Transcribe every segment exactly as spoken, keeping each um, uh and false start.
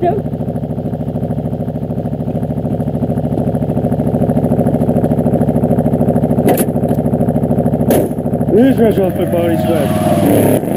him? Here's rush off my body sweat.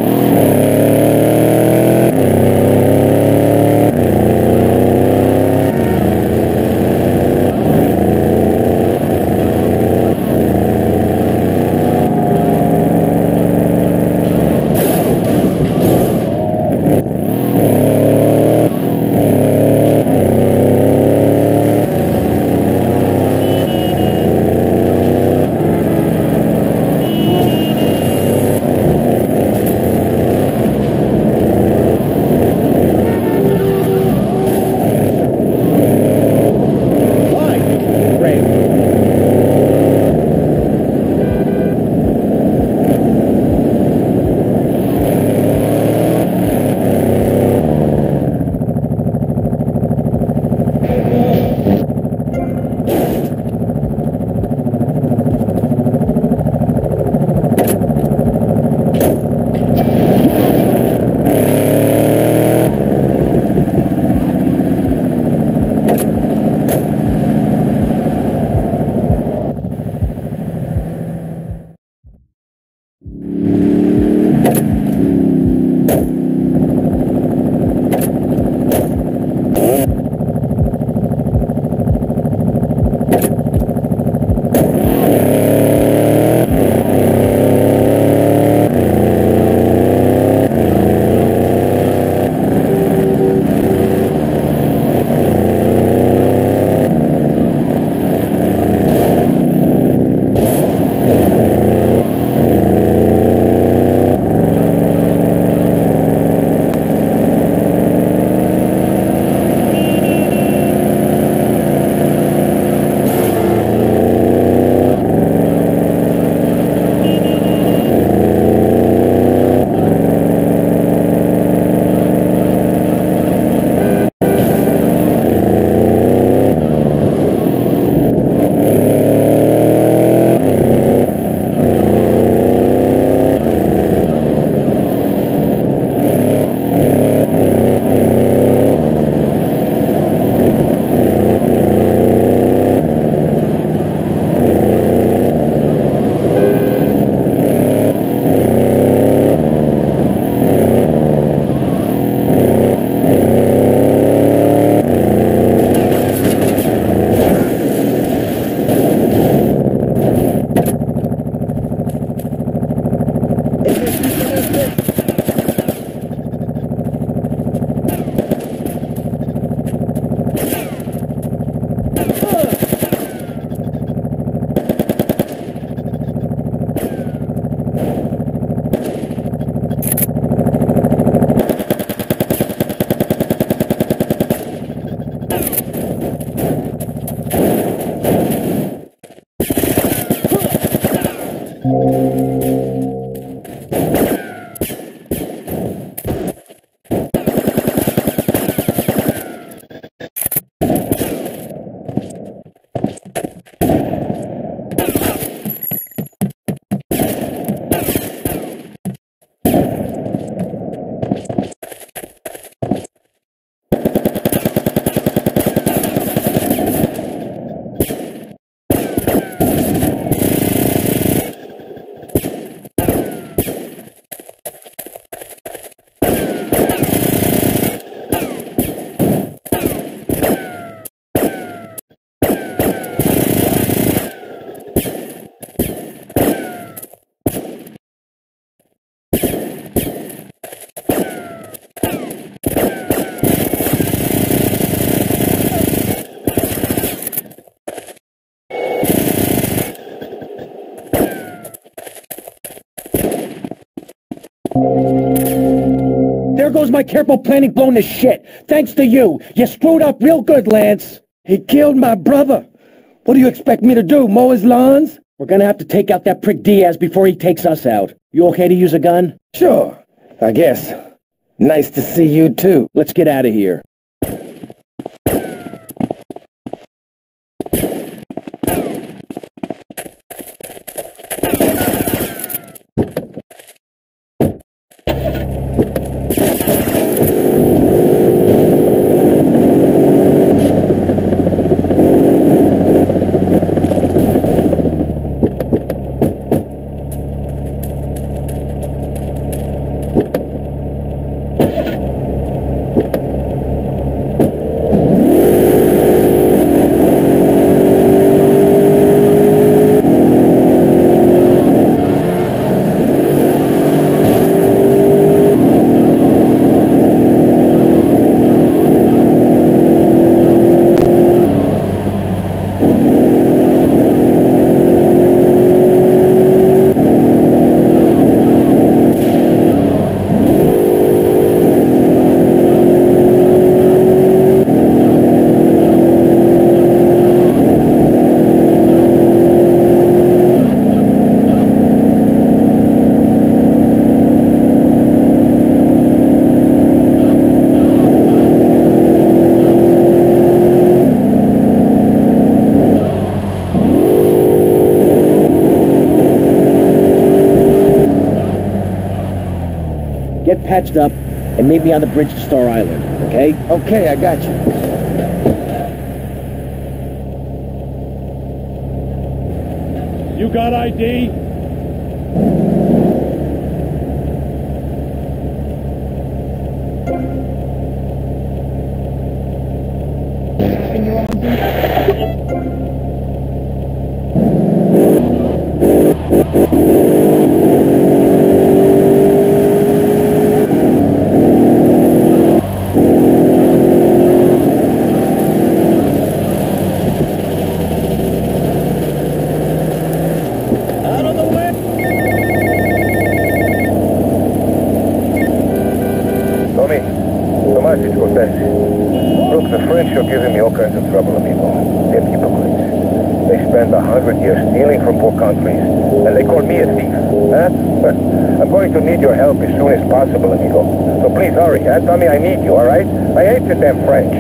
There goes my careful planning blown to shit. Thanks to you. You screwed up real good, Lance. He killed my brother. What do you expect me to do, mow his lawns? We're gonna have to take out that prick Diaz before he takes us out. You okay to use a gun? Sure, I guess. Nice to see you too. Let's get out of here. patched up, and meet me on the bridge to Star Island, okay? Okay, I got you. You got I D? Look, the French are giving me all kinds of trouble, amigo. They're hypocrites. They spend a hundred years stealing from poor countries, and they call me a thief. Huh? I'm going to need your help as soon as possible, amigo. So please hurry, huh? Tell me I need you, all right? I hate the damn French.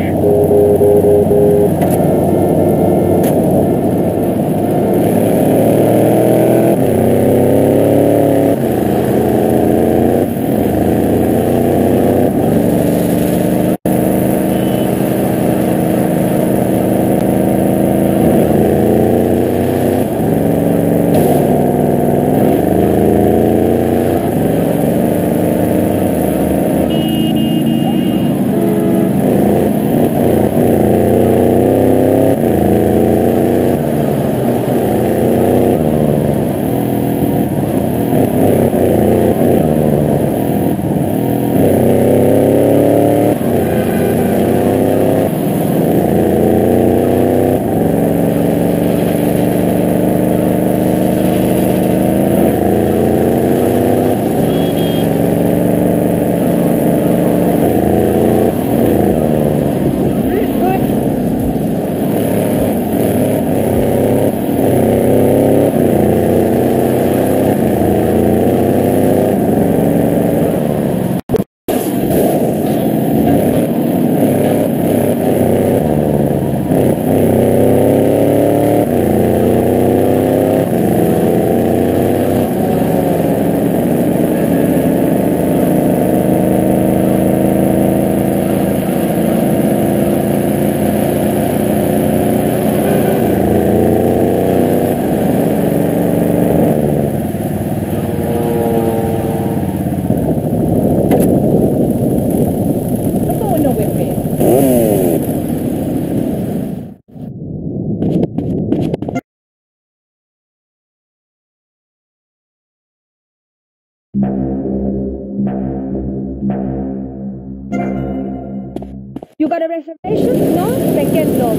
You got a reservation? No? Second floor.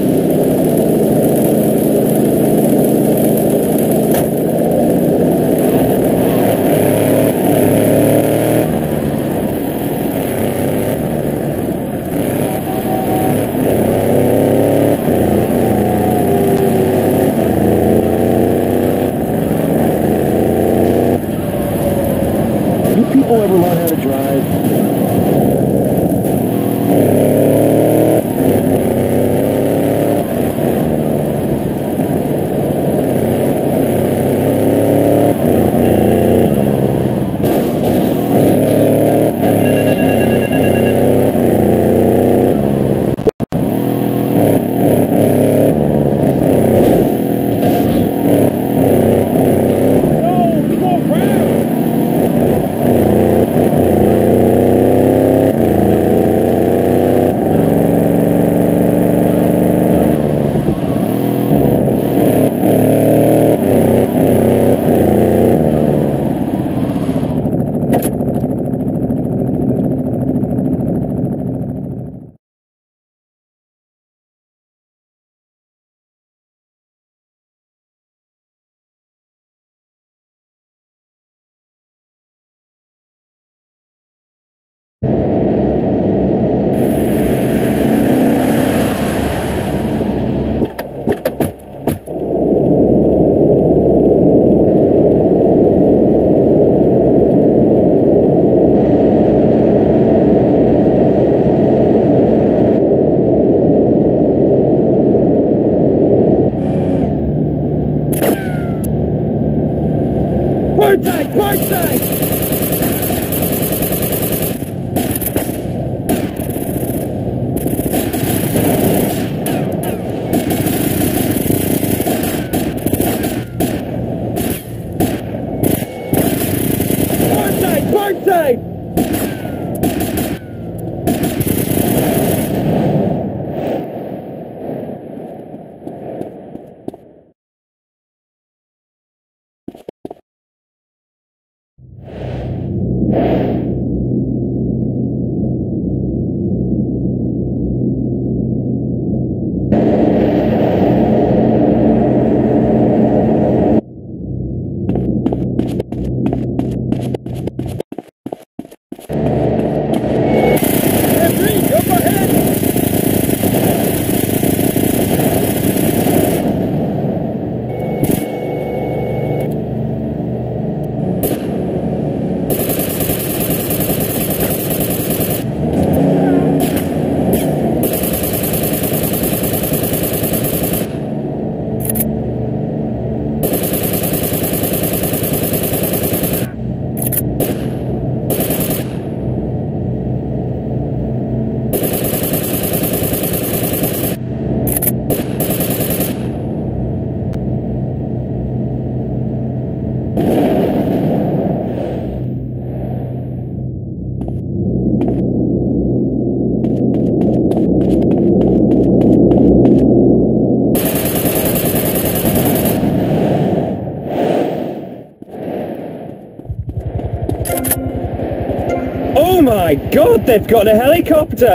You people ever learn how to drive? Port side! Port side! side! Oh my God, they've got a helicopter!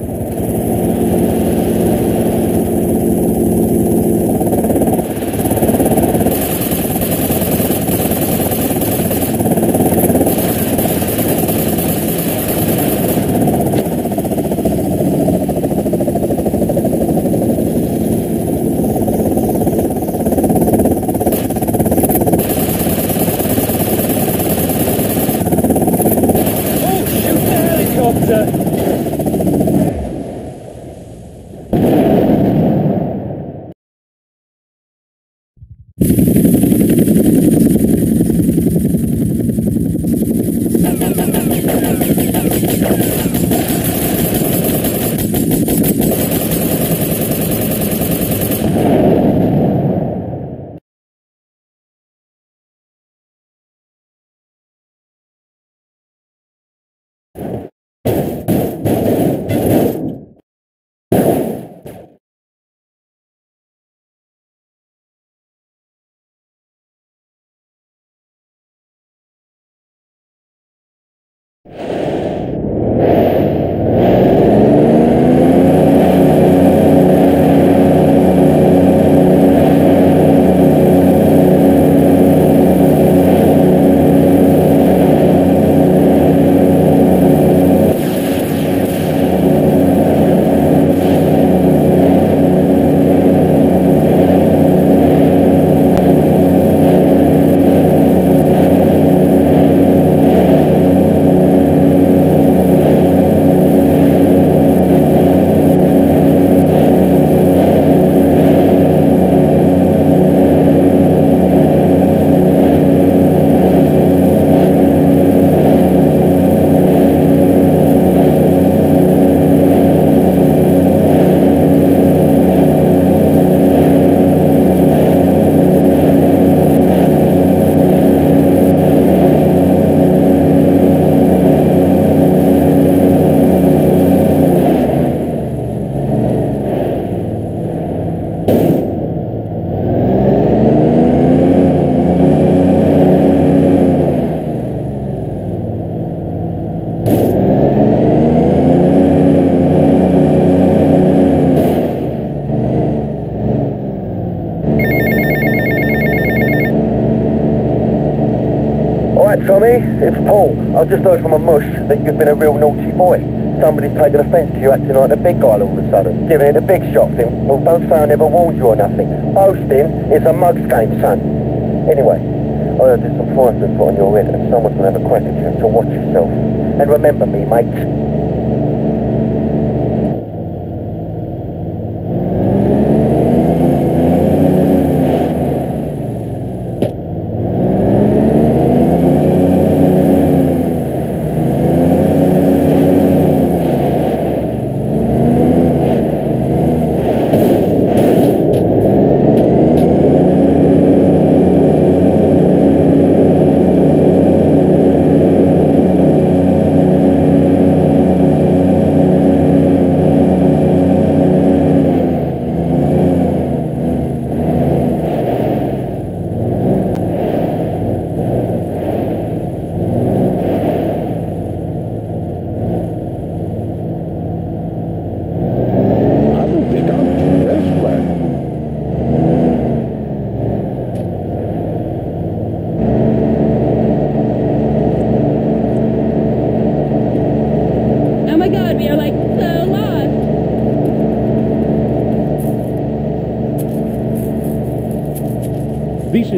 Tommy, it's Paul. I've just heard from a mush that you've been a real naughty boy. Somebody's taken offence to you acting like the big guy all of a sudden, giving it a big shock thing. Well, don't say I never warned you or nothing. Boasting is a mug's game, son. Anyway, I heard there's some fires been put on your head and someone's going to have a crack at you, so watch yourself. And remember me, mate.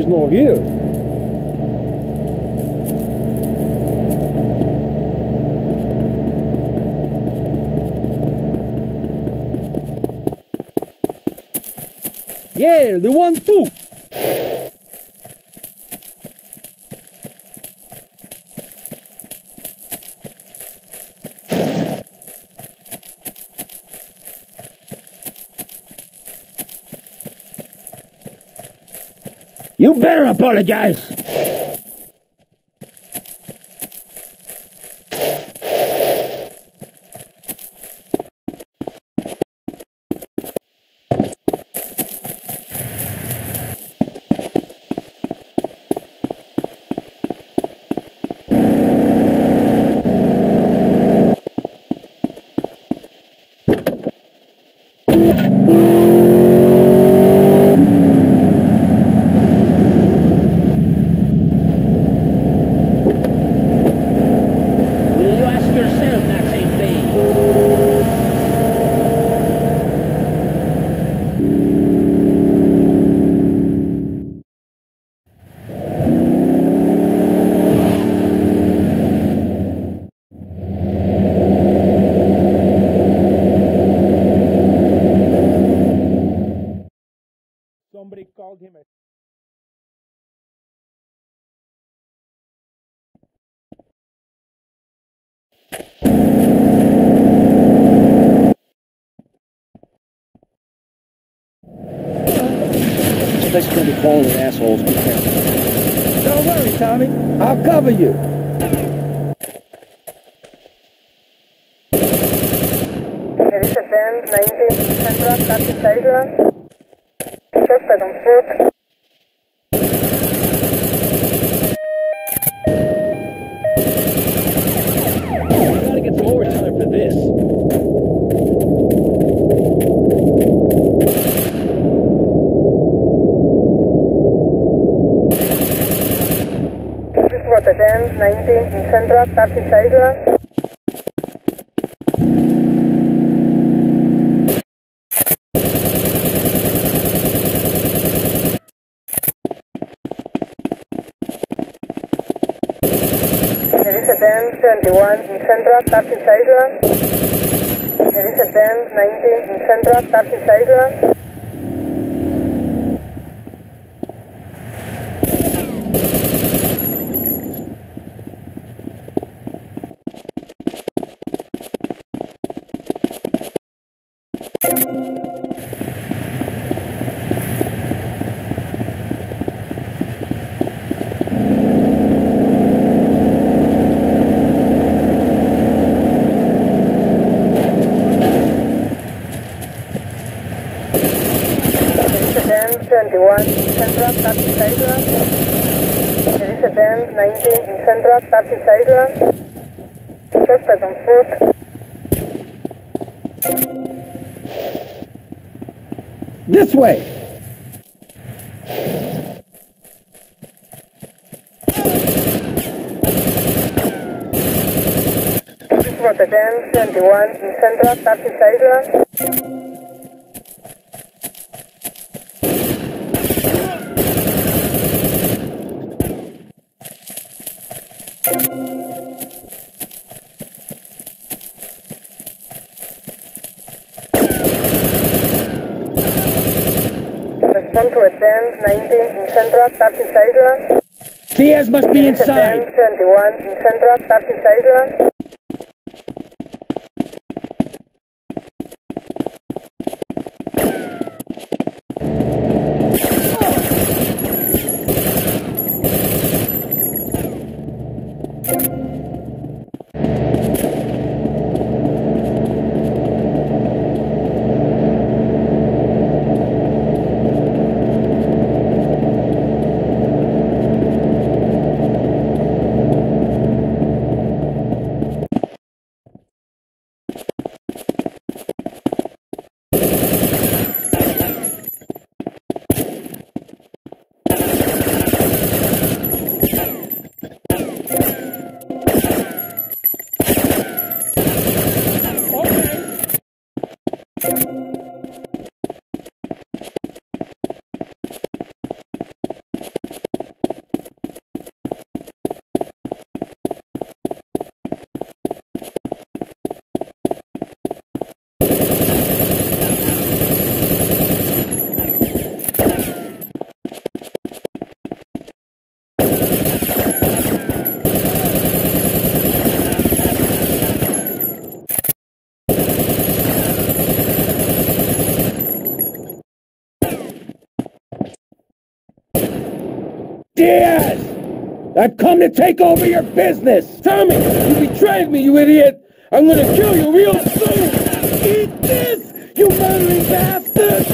there's no view. Yeah, the one too. You better apologize. Somebody called him a... This gonna be calling an assholes. Be careful. Don't worry, Tommy. I'll cover you. There is a band, ninety, Central, thirty, Sidra. Suspect on foot. We gotta get some overtime for this. This is what the band, ninety, Central, thirty, Sidra. There is a band, seventy-one, in Central, thirty, Sidra. There is a band, ninety, in Central, thirty, Sidra. twenty-one, Central, thirty, Sidra. There is a band, ninety, in Central, thirty, Sidra. Suspect on foot. This way! This is what the band, twenty-one, in Central, thirty, Sidra. Respond to a band, ninety, in Central, thirty, Sidra. Diaz must be inside! Band, twenty-one, in Central, thirty, Sidra. Diaz! I've come to take over your business! Tommy, you betrayed me, you idiot! I'm gonna kill you real soon! Eat this, you murdering bastard!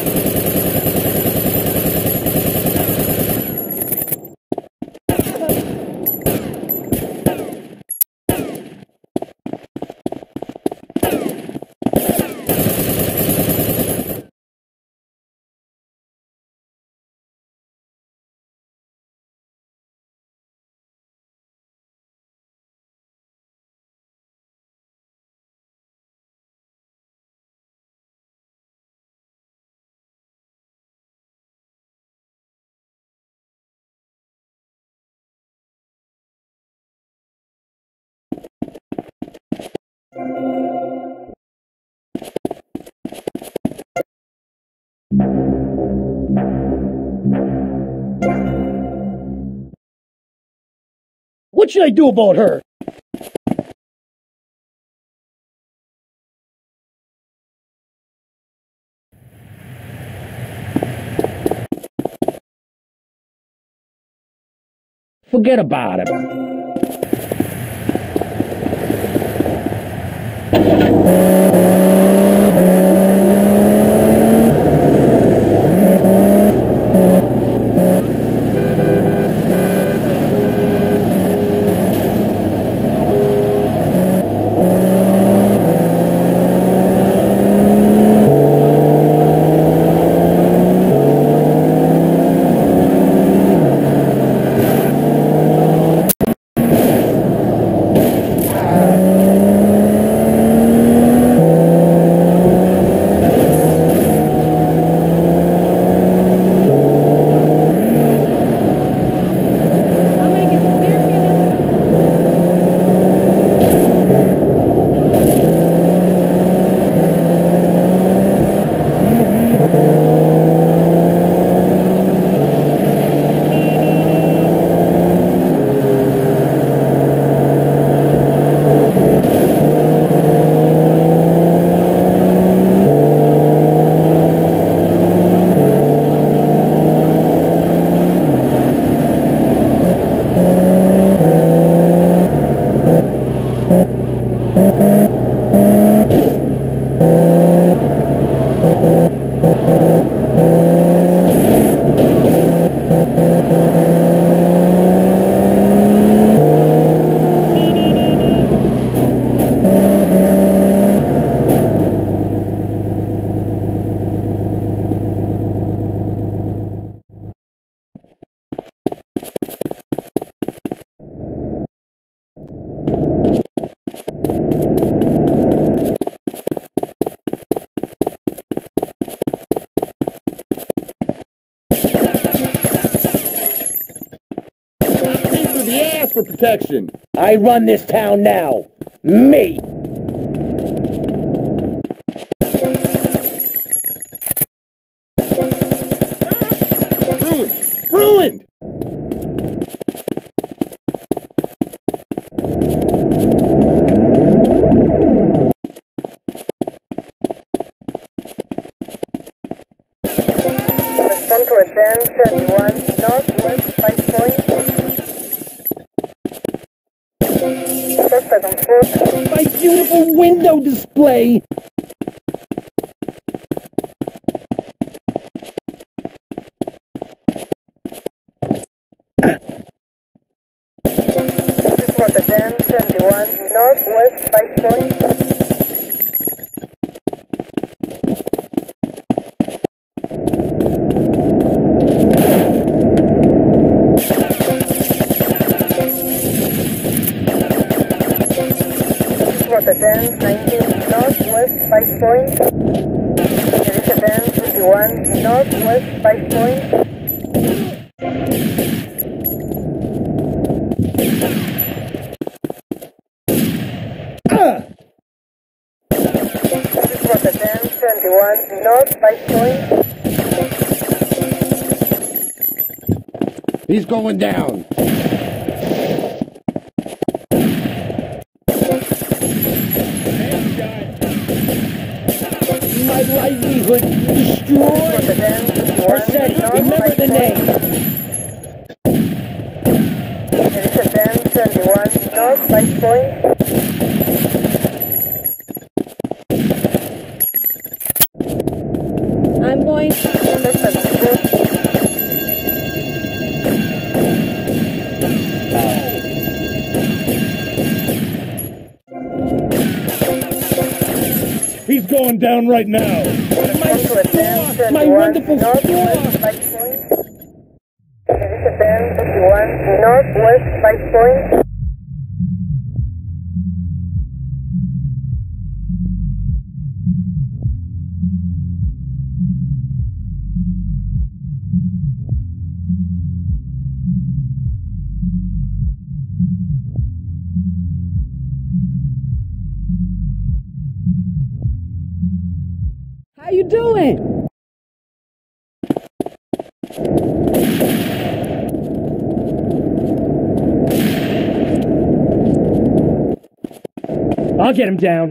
What should I do about her? Forget about it. For protection. I run this town now. Me! Ruined! Ruined! Respond to advance seventy-one, northwest five point. Suspect on foot. My beautiful window display! Report advance seventy-one, northwest five point. Advance nineteen, northwest five point. There is advance fifty-one, northwest five point. Ah! Report advance seventy-one, north five point. He's going down. My livelihood destroyed. Report advance fifty-one, Percent, north remember five the point. name. north, five point. I'm going. He's going down right now. My wonderful north, store! west, five point. This is ten fifty-one, north, west, five point. How you doing? I'll get him down.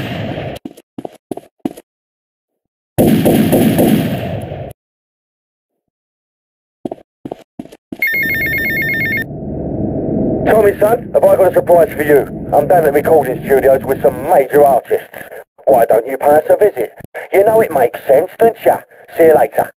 Tommy, son, have I got a surprise for you? I'm down at the recording studios with some major artists. Why don't you pay us a visit? You know it makes sense, don't ya? See you later.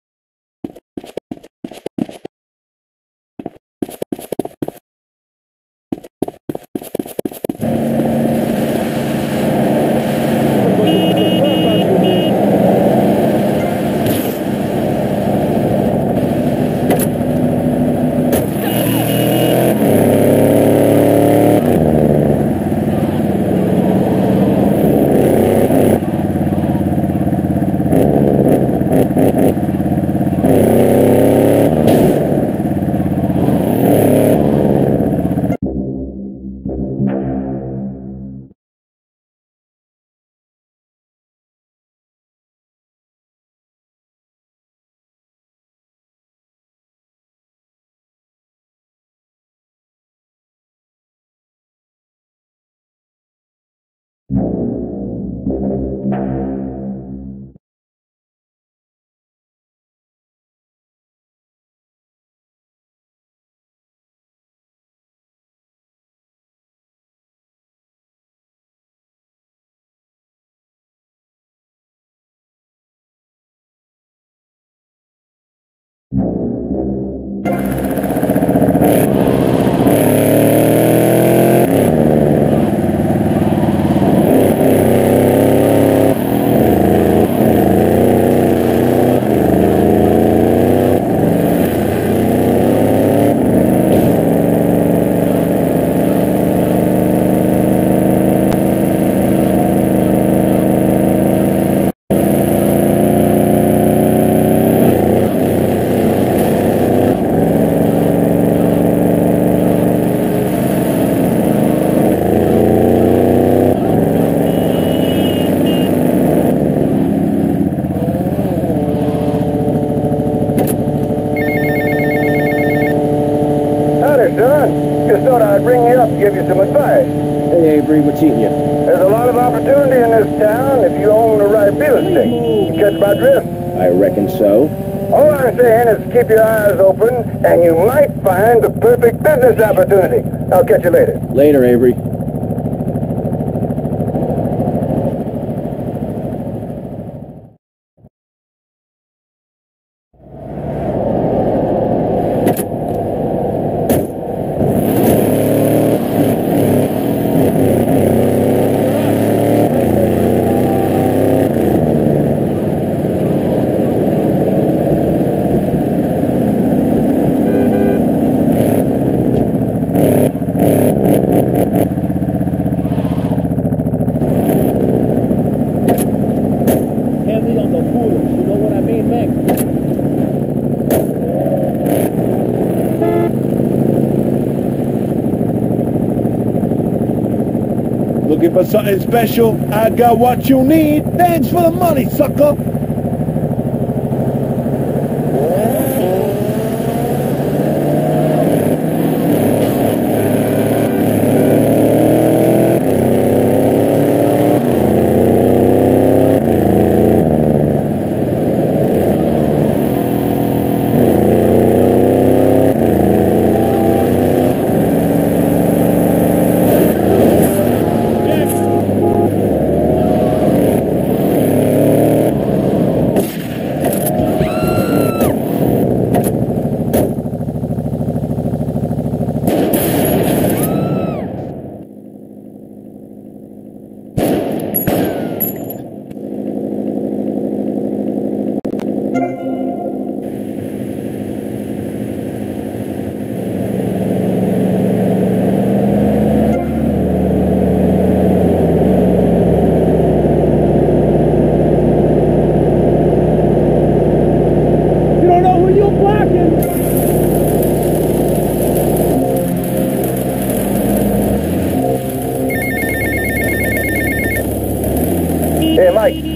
Just thought I'd ring you up and give you some advice. Hey, Avery, what's eating you? There's a lot of opportunity in this town if you own the right real estate. You catch my drift? I reckon so. All I'm saying is keep your eyes open, and you might find the perfect business opportunity. I'll catch you later. Later, Avery. Looking for something special? I got what you need. Thanks for the money, sucker.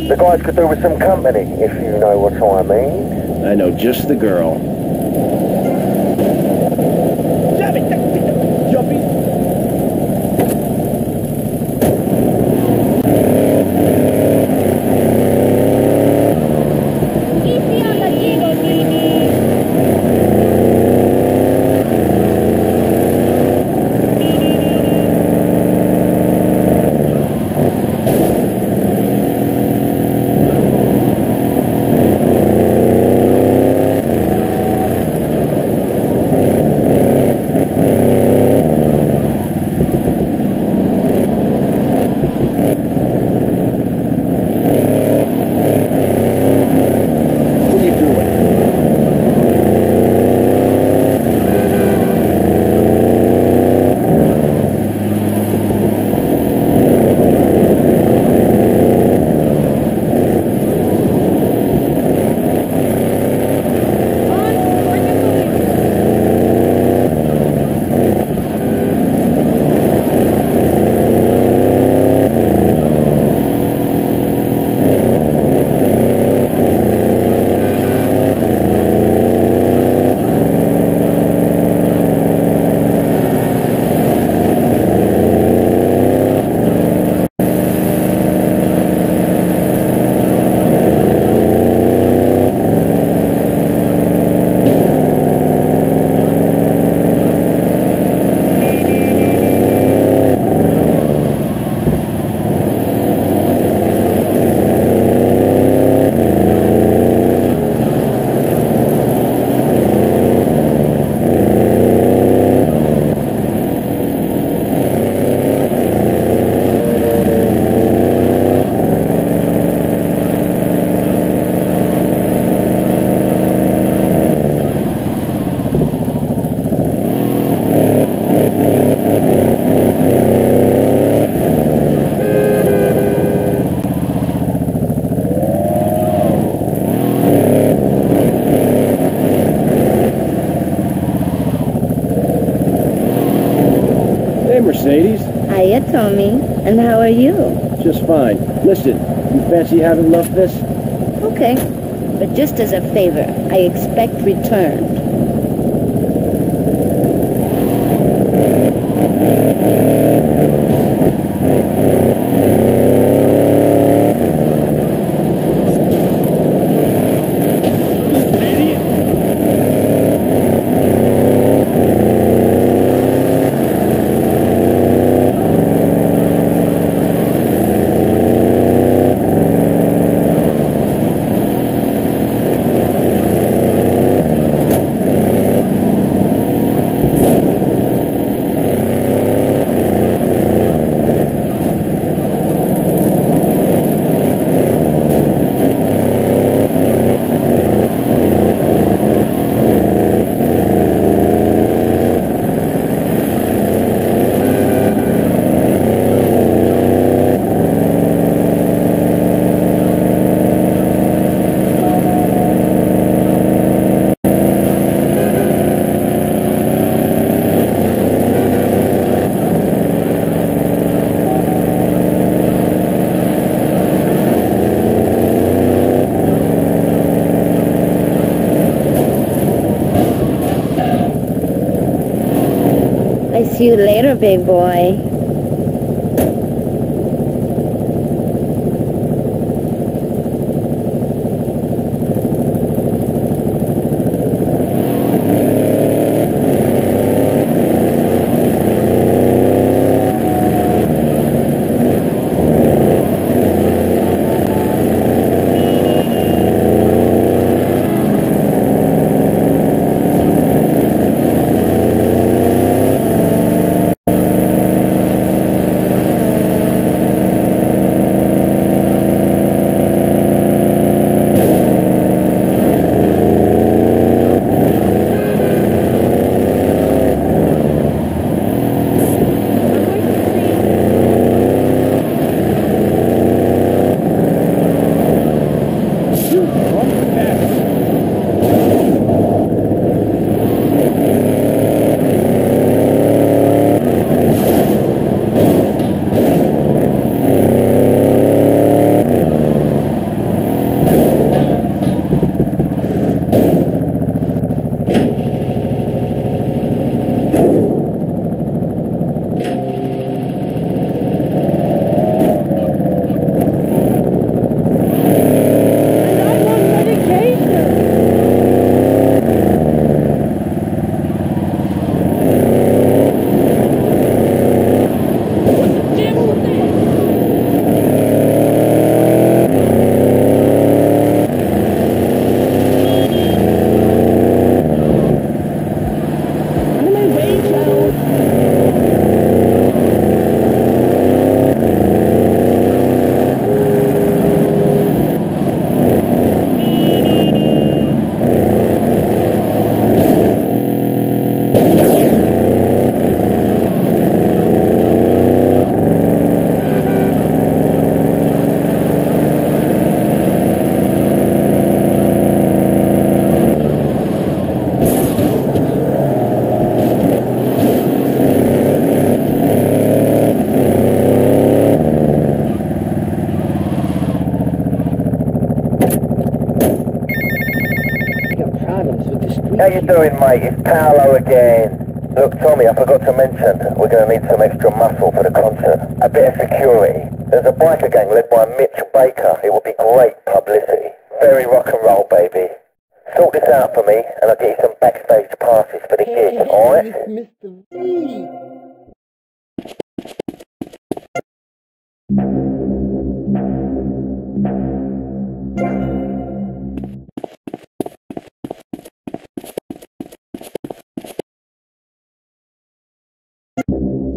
The guys could do with some company, if you know what I mean. I know just the girl. Easy on the Eagle, baby. What are you doing? On, when you're moving. Hey, Mercedes. Hiya, Tommy. And how are you? Just fine. Listen, you fancy having love fist? Okay. But just as a favor, I expect return. I see you later, big boy. you doing, mate? It's Paolo again. Look, Tommy, I forgot to mention, we're going to need some extra muscle for the concert. A bit of security. There's a biker gang led by Mitch Baker. It will be great publicity. Very rock and roll, baby. Sort this out for me, and I'll get you some backstage passes for the gig, alright? Mister V. You